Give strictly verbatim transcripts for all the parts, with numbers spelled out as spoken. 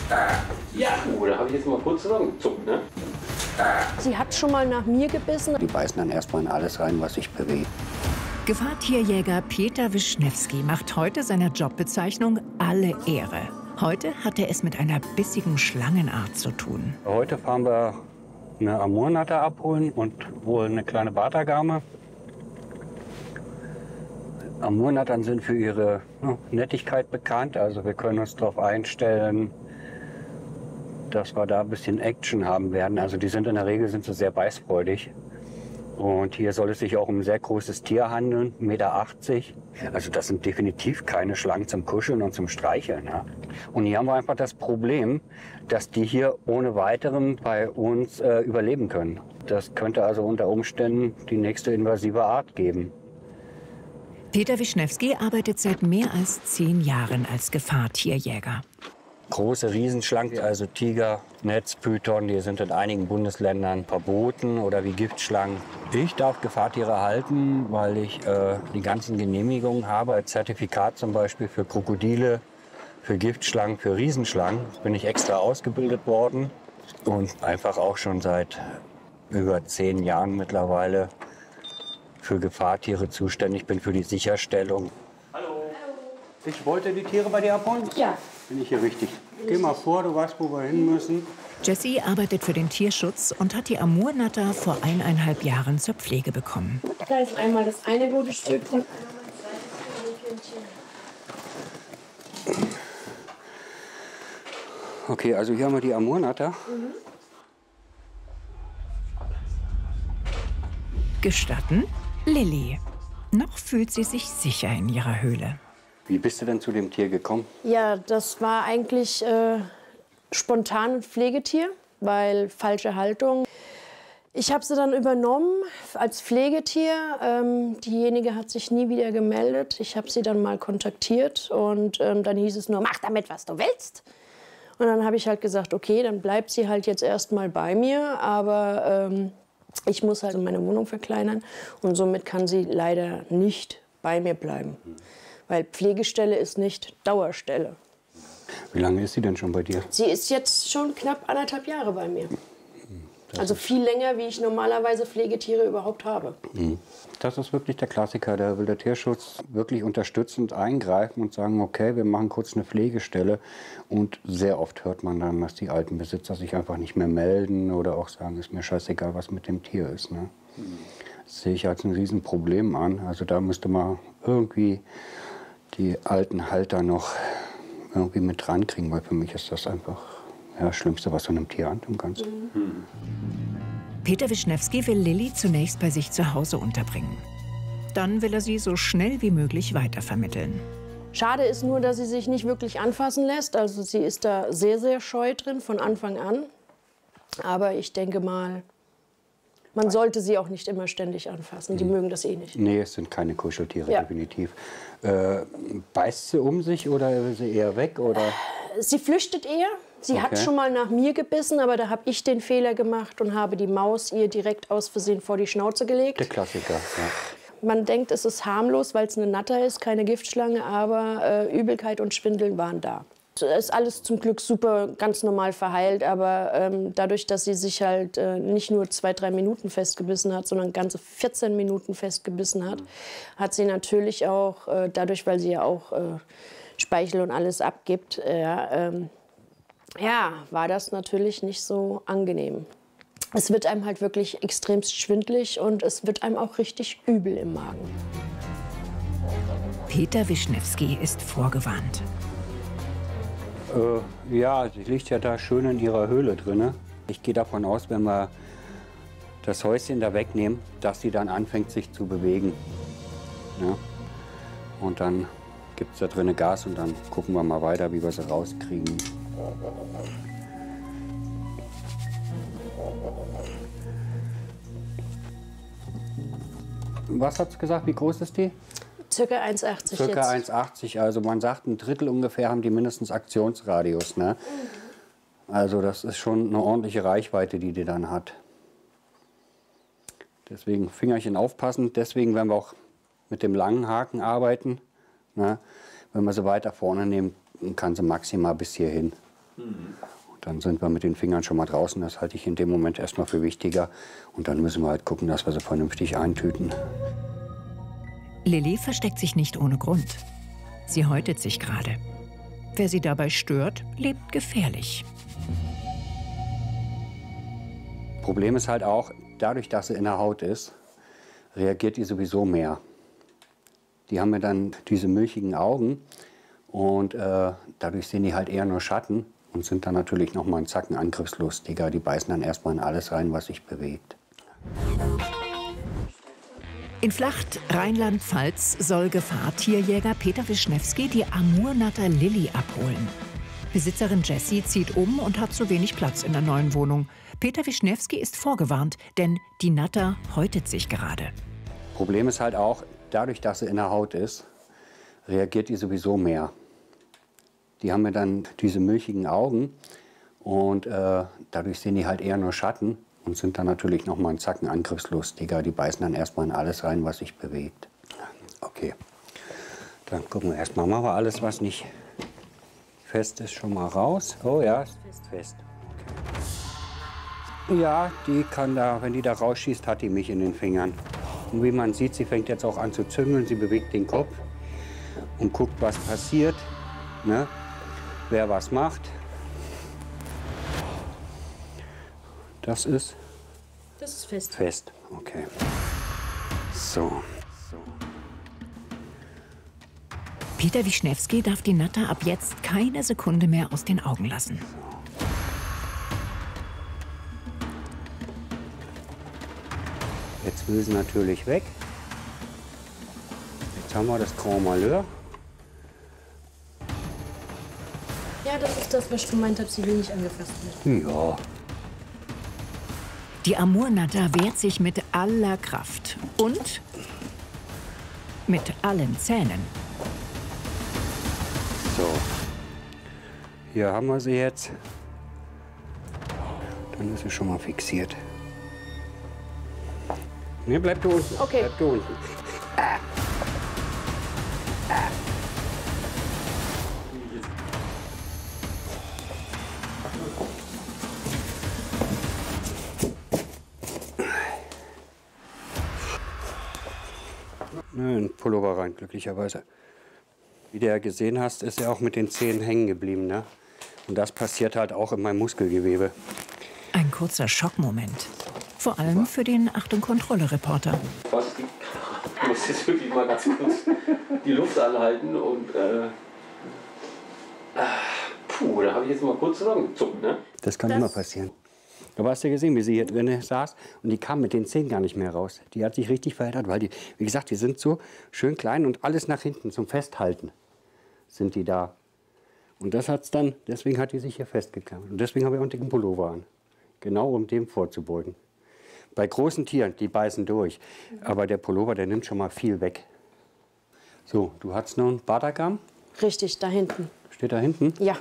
Ja, oh, da habe ich jetzt mal kurz zusammengezuckt, ne? Sie hat schon mal nach mir gebissen. Die beißen dann erstmal in alles rein, was sich bewegt. Gefahrtierjäger Peter Wischnewski macht heute seiner Jobbezeichnung alle Ehre. Heute hat er es mit einer bissigen Schlangenart zu tun. Heute fahren wir eine Amurnatter abholen und wohl eine kleine Bartagame. Amurnattern sind für ihre ja, Nettigkeit bekannt. Also wir können uns darauf einstellen, dass wir da ein bisschen Action haben werden. Also die sind in der Regel sind sie sehr beißfreudig. Und hier soll es sich auch um ein sehr großes Tier handeln, eins Komma achtzig Meter. Also das sind definitiv keine Schlangen zum Kuscheln und zum Streicheln. Ja. Und hier haben wir einfach das Problem, dass die hier ohne weiterem bei uns äh, überleben können. Das könnte also unter Umständen die nächste invasive Art geben. Peter Wischnewski arbeitet seit mehr als zehn Jahren als Gefahrtierjäger. Große Riesenschlangen, also Tiger, Netzpython, die sind in einigen Bundesländern verboten oder wie Giftschlangen. Ich darf Gefahrtiere halten, weil ich äh, die ganzen Genehmigungen habe, als Zertifikat zum Beispiel für Krokodile, für Giftschlangen, für Riesenschlangen. Bin ich extra ausgebildet worden und einfach auch schon seit über zehn Jahren mittlerweile für Gefahrtiere zuständig bin, für die Sicherstellung. Hallo. Ich wollte die Tiere bei dir abholen? Ja. Bin ich hier richtig? Geh mal vor, du weißt, wo wir hin müssen. Jessie arbeitet für den Tierschutz und hat die Amurnatter vor eineinhalb Jahren zur Pflege bekommen. Da ist einmal das eine gute Stück. Okay, also hier haben wir die Amurnatter. Mhm. Gestatten? Lilly. Noch fühlt sie sich sicher in ihrer Höhle. Wie bist du denn zu dem Tier gekommen? Ja, das war eigentlich äh, spontan ein Pflegetier, weil falsche Haltung. Ich habe sie dann übernommen als Pflegetier. Ähm, diejenige hat sich nie wieder gemeldet. Ich habe sie dann mal kontaktiert und ähm, dann hieß es nur, mach damit, was du willst. Und dann habe ich halt gesagt, okay, dann bleibt sie halt jetzt erst mal bei mir, aber ähm, ich muss halt meine Wohnung verkleinern und somit kann sie leider nicht bei mir bleiben. Weil Pflegestelle ist nicht Dauerstelle. Wie lange ist sie denn schon bei dir? Sie ist jetzt schon knapp anderthalb Jahre bei mir. Das also viel länger, wie ich normalerweise Pflegetiere überhaupt habe. Das ist wirklich der Klassiker. Da will der Tierschutz wirklich unterstützend eingreifen und sagen, okay, wir machen kurz eine Pflegestelle. Und sehr oft hört man dann, dass die alten Besitzer sich einfach nicht mehr melden oder auch sagen, ist mir scheißegal, was mit dem Tier ist. Ne? Das sehe ich als ein Riesenproblem an. Also da müsste man irgendwie die alten Halter noch irgendwie mit dran kriegen, weil für mich ist das einfach ja, das Schlimmste, was du einem Tier antun kannst. Mhm. Peter Wischnewski will Lilly zunächst bei sich zu Hause unterbringen. Dann will er sie so schnell wie möglich weitervermitteln. Schade ist nur, dass sie sich nicht wirklich anfassen lässt. Also sie ist da sehr, sehr scheu drin von Anfang an. Aber ich denke mal, man sollte sie auch nicht immer ständig anfassen. Die mhm. mögen das eh nicht. Nee, es sind keine Kuscheltiere, ja. definitiv. Äh, beißt sie um sich oder will sie eher weg? Oder? Sie flüchtet eher. Sie okay. hat schon mal nach mir gebissen, aber da habe ich den Fehler gemacht und habe die Maus ihr direkt aus Versehen vor die Schnauze gelegt. Der Klassiker, ja. Man denkt, es ist harmlos, weil es eine Natter ist, keine Giftschlange, aber äh, Übelkeit und Schwindeln waren da. Es ist alles zum Glück super, ganz normal verheilt, aber ähm, dadurch, dass sie sich halt äh, nicht nur zwei, drei Minuten festgebissen hat, sondern ganze vierzehn Minuten festgebissen hat, mhm. hat sie natürlich auch, äh, dadurch, weil sie ja auch äh, Speichel und alles abgibt, äh, ähm, ja, war das natürlich nicht so angenehm. Es wird einem halt wirklich extremst schwindelig und es wird einem auch richtig übel im Magen. Peter Wischnewski ist vorgewarnt. Äh, ja, sie liegt ja da schön in ihrer Höhle drin. Ich gehe davon aus, wenn wir das Häuschen da wegnehmen, dass sie dann anfängt, sich zu bewegen. Ja? Und dann gibt es da drinnen Gas und dann gucken wir mal weiter, wie wir sie rauskriegen. Was hat es gesagt, wie groß ist die? Circa eins Komma achtzig jetzt. Circa eins Komma achtzig, also man sagt, ein Drittel ungefähr haben die mindestens Aktionsradius. Ne? Also das ist schon eine ordentliche Reichweite, die die dann hat. Deswegen Fingerchen aufpassen, deswegen werden wir auch mit dem langen Haken arbeiten. Ne? Wenn wir sie weiter vorne nehmen, kann sie maximal bis hierhin. Mhm. Dann sind wir mit den Fingern schon mal draußen. Das halte ich in dem Moment erstmal für wichtiger. Und dann müssen wir halt gucken, dass wir sie vernünftig eintüten. Lilly versteckt sich nicht ohne Grund. Sie häutet sich gerade. Wer sie dabei stört, lebt gefährlich. Problem ist halt auch, dadurch, dass sie in der Haut ist, reagiert die sowieso mehr. Die haben ja dann diese milchigen Augen und äh, dadurch sehen die halt eher nur Schatten und sind dann natürlich noch mal einen Zacken angriffslustiger. Die beißen dann erstmal in alles rein, was sich bewegt. In Flacht, Rheinland-Pfalz, soll Gefahr-Tierjäger Peter Wischnewski die Amurnatter Lilly abholen. Besitzerin Jessie zieht um und hat zu wenig Platz in der neuen Wohnung. Peter Wischnewski ist vorgewarnt, denn die Natter häutet sich gerade. Problem ist halt auch, dadurch, dass sie in der Haut ist, reagiert die sowieso mehr. Die haben ja dann diese milchigen Augen und äh, dadurch sehen die halt eher nur Schatten und sind dann natürlich noch mal einen Zacken angriffslustiger. Die beißen dann erstmal in alles rein, was sich bewegt. Okay, dann gucken wir erstmal, machen wir alles, was nicht fest ist, schon mal raus. Oh ja, ist fest. Okay. Ja, die kann da, wenn die da rausschießt, hat die mich in den Fingern. Und wie man sieht, sie fängt jetzt auch an zu züngeln. Sie bewegt den Kopf und guckt, was passiert, ne? Wer was macht. Das ist? Das ist fest. Fest, okay. So. so. Peter Wischnewski darf die Natter ab jetzt keine Sekunde mehr aus den Augen lassen. Jetzt will sie natürlich weg. Jetzt haben wir das Grand Malheur. Ja, das ist das, was ich gemeint habe, sie will nicht angefasst werden. Ja. Die Amurnatter wehrt sich mit aller Kraft und mit allen Zähnen. So. Hier haben wir sie jetzt. Dann ist sie schon mal fixiert. Ne, bleib da unten. Okay. Bleib da unten. Ah. Ah. Ein Pullover rein, glücklicherweise. Wie du ja gesehen hast, ist er auch mit den Zähnen hängen geblieben. Ne? Und das passiert halt auch in meinem Muskelgewebe. Ein kurzer Schockmoment. Vor allem für den Achtung-Kontrolle-Reporter. Ich muss jetzt wirklich mal ganz kurz die Luft anhalten und äh, puh, da habe ich jetzt mal kurz zusammengezuckt, ne? Das kann Das immer passieren. Du hast ja gesehen, wie sie hier drin saß und die kam mit den Zähnen gar nicht mehr raus. Die hat sich richtig verheddert, weil die, wie gesagt, die sind so schön klein und alles nach hinten zum Festhalten sind die da. Und das hat's dann, deswegen hat die sich hier festgeklammert. Und deswegen habe ich auch einen dicken Pullover an. Genau um dem vorzubeugen. Bei großen Tieren, die beißen durch. Aber der Pullover, der nimmt schon mal viel weg. So, du hast noch einen Badagam? Richtig, da hinten. Steht da hinten? Ja.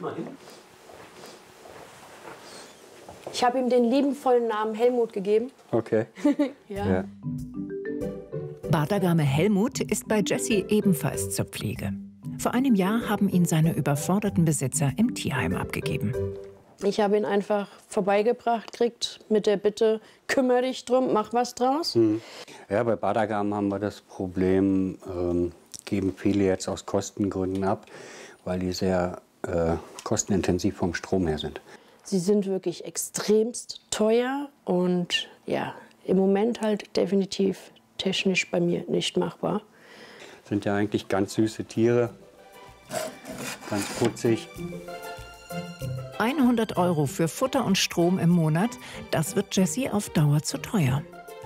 Ich habe ihm den liebenvollen Namen Helmut gegeben. Okay. Ja. Ja. Badagame Helmut ist bei Jessie ebenfalls zur Pflege. Vor einem Jahr haben ihn seine überforderten Besitzer im Tierheim abgegeben. Ich habe ihn einfach vorbeigebracht, kriegt mit der Bitte, kümmere dich drum, mach was draus. Hm. Ja, bei Badagam haben wir das Problem, ähm, geben viele jetzt aus Kostengründen ab, weil die sehr äh, kostenintensiv vom Strom her sind. Sie sind wirklich extremst teuer und ja, im Moment halt definitiv technisch bei mir nicht machbar. Sind ja eigentlich ganz süße Tiere, ganz putzig. hundert Euro für Futter und Strom im Monat, das wird Jessie auf Dauer zu teuer.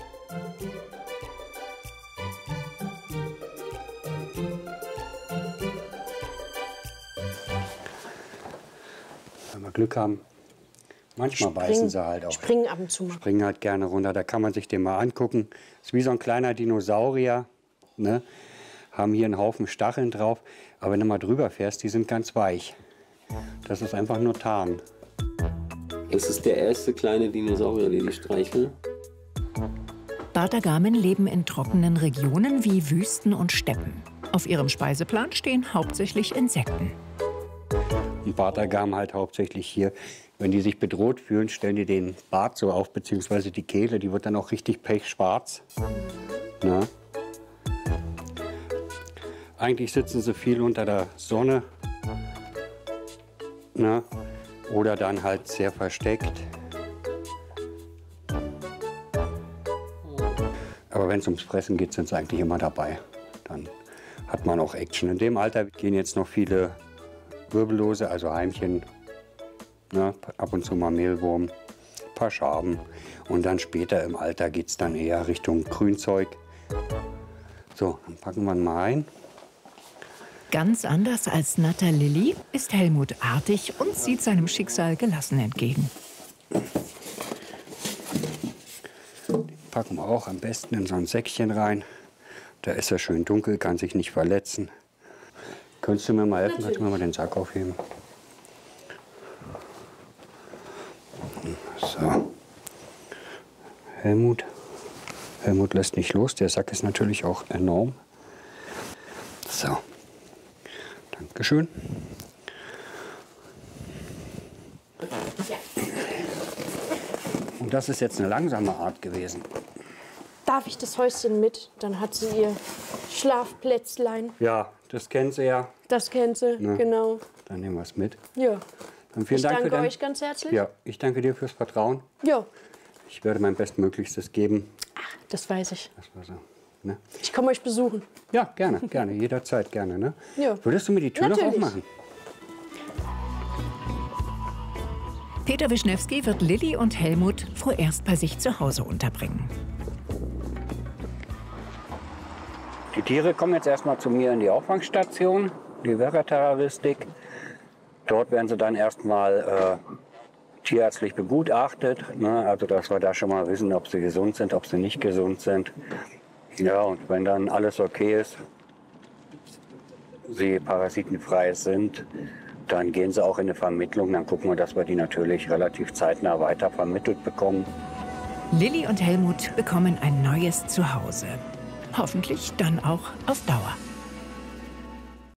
Wenn wir Glück haben, manchmal Spring, beißen sie halt auch. Springen ab und zu mal. Springen halt gerne runter, da kann man sich den mal angucken. Ist wie so ein kleiner Dinosaurier, ne? Haben hier einen Haufen Stacheln drauf, aber wenn du mal drüber fährst, die sind ganz weich. Das ist einfach nur Tarn. Das ist der erste kleine Dinosaurier, den ich streichle. Badagamen leben in trockenen Regionen wie Wüsten und Steppen. Auf ihrem Speiseplan stehen hauptsächlich Insekten. Und Bartagamen halt hauptsächlich hier. Wenn die sich bedroht fühlen, stellen die den Bart so auf, beziehungsweise die Kehle, die wird dann auch richtig pechschwarz. Na? Eigentlich sitzen sie viel unter der Sonne. Na? Oder dann halt sehr versteckt. Aber wenn es ums Fressen geht, sind sie eigentlich immer dabei. Dann hat man auch Action. In dem Alter gehen jetzt noch viele Wirbellose, also Heimchen, ne, ab und zu mal Mehlwurm, ein paar Schaben. Und dann später im Alter geht es dann eher Richtung Grünzeug. So, dann packen wir ihn mal ein. Ganz anders als Natter Lilly ist Helmut artig und sieht seinem Schicksal gelassen entgegen. Den packen wir auch am besten in so ein Säckchen rein. Da ist er schön dunkel, kann sich nicht verletzen. Könntest du mir mal helfen? Kannst du mir mal den Sack aufheben? So. Helmut. Helmut lässt nicht los. Der Sack ist natürlich auch enorm. So. Dankeschön. Und das ist jetzt eine langsame Art gewesen. Darf ich das Häuschen mit? Dann hat sie ihr Schlafplätzlein. Ja, das kennt sie ja. Das kennt sie, Ne? genau. Dann nehmen wir es mit. Ja. Dann vielen Ich Dank danke für dein... euch ganz herzlich. Ja, ich danke dir fürs Vertrauen. Ja, Ich werde mein Bestmöglichstes geben. das weiß ich. Das war so. Ne? Ich komme euch besuchen. Ja, gerne, gerne, jederzeit gerne. Ne? Ja. Würdest du mir die Tür Natürlich. noch aufmachen? Peter Wischnewski wird Lilly und Helmut vorerst bei sich zu Hause unterbringen. Die Tiere kommen jetzt erstmal zu mir in die Auffangstation, die Veterinaristik. Dort werden sie dann erstmal äh, tierärztlich begutachtet, ne? Also dass wir da schon mal wissen, ob sie gesund sind, ob sie nicht gesund sind. Ja, und wenn dann alles okay ist, sie parasitenfrei sind, dann gehen sie auch in eine Vermittlung. Dann gucken wir, dass wir die natürlich relativ zeitnah weiter vermittelt bekommen. Lilly und Helmut bekommen ein neues Zuhause. Hoffentlich dann auch auf Dauer.